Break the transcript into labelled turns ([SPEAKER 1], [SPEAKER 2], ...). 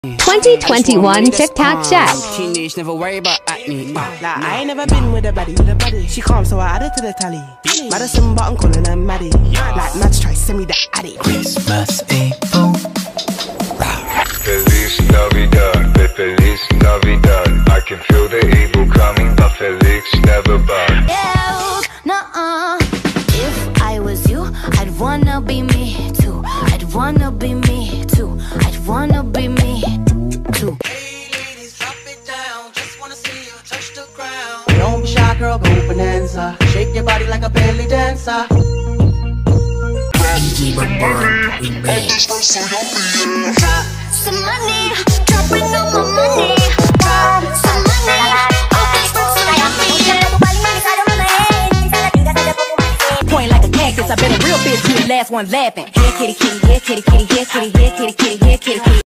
[SPEAKER 1] 2021 TikTok chat.
[SPEAKER 2] Teenage never worry about acne.
[SPEAKER 3] Like, I ain't never been with a baddie. She calm, so I added to the tally. Madison, but I'm calling her Maddie. Like, Mads try send me the addy.
[SPEAKER 4] Christmas Eve.
[SPEAKER 5] Feliz Navidad, Feliz Navidad. I can feel the evil coming, but Felix never bad.
[SPEAKER 6] Yeah, nuh-uh. If I was you, I'd wanna be me too. I'd wanna be me too. I'd wanna be me too.
[SPEAKER 7] Hey ladies, drop it down. Just wanna see you touch the ground.
[SPEAKER 8] Don't be shy, girl, go bonanza. Shake your body like a belly dancer.
[SPEAKER 6] Drop some money, dropping on my money. Drop some money, okay,
[SPEAKER 9] point like a cactus, I bet a real bitch be the last one laughing. Here kitty kitty, here kitty kitty, here kitty, here kitty kitty, here kitty kitty.